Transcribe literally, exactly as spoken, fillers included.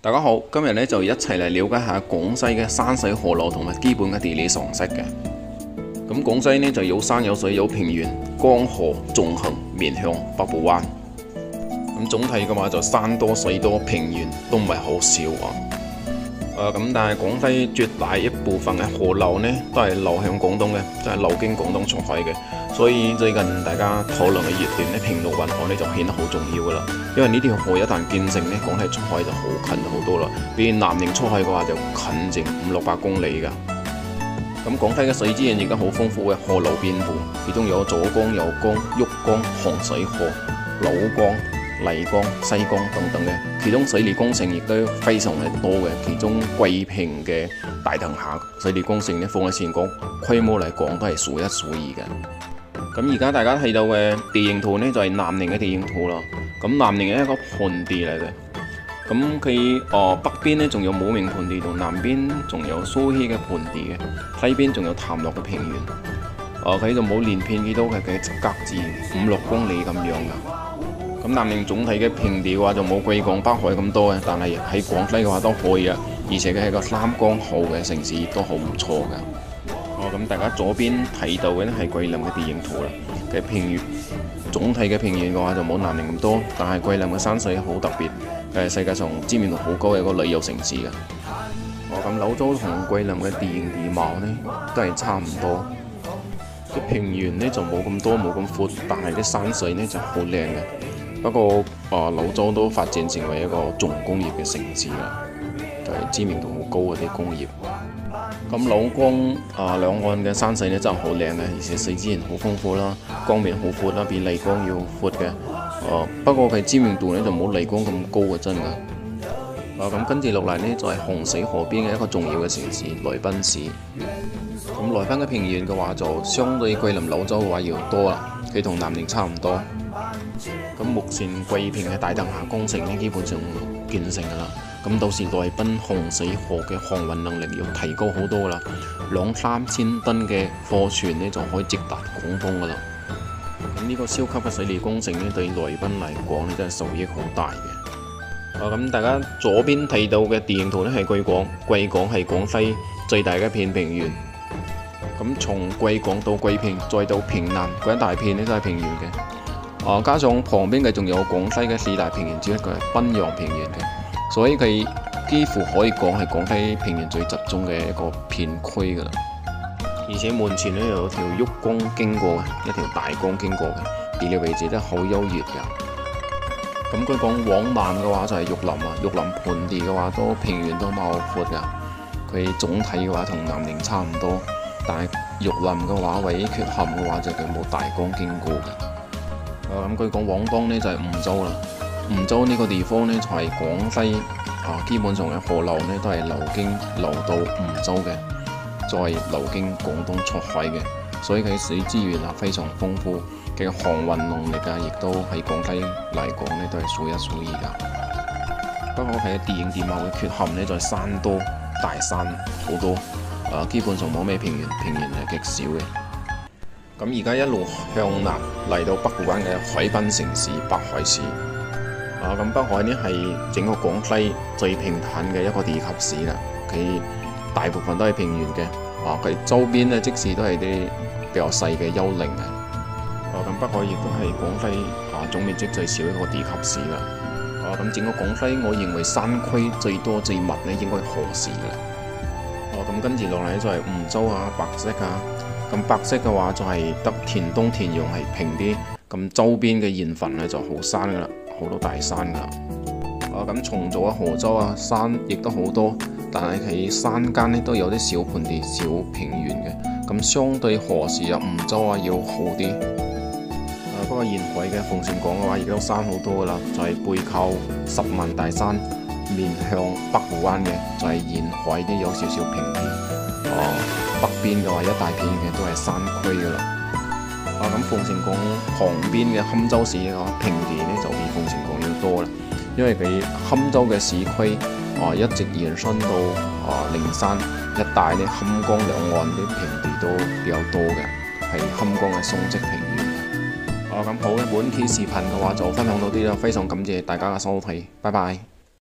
大家好，今日咧就一齊嚟了解下廣西嘅山水河流同埋基本嘅地理常識嘅。咁廣西呢就有山有水有平原，江河縱橫，面向北部灣。咁總體嘅話就山多水多，平原都唔係好少啊。誒、呃、咁，但係廣西絕大一部分嘅河流呢都係流向廣東嘅，即係流經廣東出海嘅。所以最近大家討論嘅熱點呢，平陸運河呢就顯得好重要噶啦。因為呢條河一旦建成呢，廣西出海就好近好多啦。比南寧出海嘅話就近成五六百公里噶。咁廣西嘅水資源亦都好豐富嘅，河流遍布，其中有左江、右江、旭江、衡水河、老江、麗江、西江等等嘅。其中水利工程亦都非常嘅多嘅，其中桂平嘅大騰峽水利工程呢，放喺全國規模嚟講都係數一數二嘅。咁而家大家睇到嘅地形圖呢，就係南寧嘅地形圖啦。咁南寧係一個盆地嚟嘅，咁佢誒北邊呢仲有武鳴盆地同南邊仲有蘇稀嘅盆地嘅，西邊仲有潭落嘅平原。誒、呃、佢就冇連片幾多嘅，佢隔至五六公里咁樣噶。咁南寧總體嘅平地嘅話就冇貴港北海咁多嘅，但係喺廣西嘅話都可以啊，而且佢係個三江好嘅城市，亦都好唔錯嘅。哦，咁大家左邊睇到嘅咧係桂林嘅地形圖啦。嘅平原總體嘅平原嘅話就冇南寧咁多，但係桂林嘅山水好特別，係世界上知名度好高嘅一個旅遊城市嘅。哦，咁柳州同桂林嘅地形地貌呢都係差唔多。啲平原呢就冇咁多冇咁闊，但係啲山水呢就好靚嘅。不過啊，柳州都發展成為一個重工業嘅城市啦，就係知名度好高嘅啲工業。咁老江啊兩岸嘅山水咧真係好靚嘅，而且水資源好豐富啦，江面好闊啦，比麗江要闊嘅。哦、啊，不過佢知名度咧就冇麗江咁高嘅，真㗎。啊，咁跟住落嚟呢，就係、是、衡水河邊嘅一個重要嘅城市來賓市。咁來賓嘅平原嘅話就相對桂林柳州嘅話要多啦，佢同南寧差唔多。咁目前桂平嘅大騰峽工程呢，基本上建成㗎啦。咁到時來賓衡水河嘅航運能力要提高好多啦，兩三千噸嘅貨船呢就可以直達廣東噶啦。咁呢個超級嘅水利工程呢，對來賓嚟講呢真係受益好大嘅。啊，咁大家左邊睇到嘅地形圖呢係桂港，桂港係廣西最大嘅一片平原。咁從桂港到桂平再到平南嗰一大片呢都係平原嘅。啊，加上旁邊嘅仲有廣西嘅四大平原之一嘅賓陽平原嘅。所以佢幾乎可以講係廣西平原最集中嘅一個片區噶啦，而且門前咧有條旭江經過嘅，一條大江經過嘅，地理位置都好優越噶。咁佢講往南嘅話就係玉林啊，玉林盆地嘅話都平原都冇闊噶，佢總體嘅話同南寧差唔多，但係玉林嘅話唯一缺陷嘅話就係冇大江經過嘅。咁佢講往東呢就係梧州啦。梧州呢個地方呢，就係廣西啊，基本上嘅河流呢都係流經流到梧州嘅，再流經廣東出海嘅，所以佢水資源啊非常豐富，嘅航運能力啊，亦都喺廣西嚟講呢都係數一數二噶。不過佢嘅地形地貌嘅缺陷呢，就係山多大山好多，啊基本上冇咩平原，平原係極少嘅。咁而家一路向南嚟到北部灣嘅海濱城市北海市。啊，咁北海呢係整個廣西最平坦嘅一個地級市啦，佢大部分都係平原嘅，啊，佢周邊呢即使都係啲比較細嘅丘陵嘅，啊，咁北海亦都係廣西啊總面積最少一個地級市啦，啊，咁整個廣西我認為山區最多最密呢應該係河市嘅，啊，咁跟住落嚟就係梧州啊、白色啊，咁白色嘅話就係得田東田陽係平啲，咁周邊嘅鹽分呢就好山噶啦。好多大山噶，啊咁松島啊、河州啊，山亦都好多，但係喺山間咧都有啲小盆地、小平原嘅，咁相對河市啊、梧州啊要好啲。啊不過沿海嘅鳳城港嘅話，亦都山好多噶啦，就係、是、背靠十萬大山，面向北部灣嘅，就係、是、沿海啲有少少平地。哦、啊，北邊嘅話一大片嘅都係山區噶啦。啊咁，鳳城港旁邊嘅堪州市嘅話，平地呢就比鳳城港要多啦，因為佢堪州嘅市區啊一直延伸到啊靈山一帶呢，堪江兩岸啲平地都比較多嘅，係堪江嘅松積平原。啊咁好，本期視頻嘅話就分享到啲啦，非常感謝大家嘅收睇，拜拜。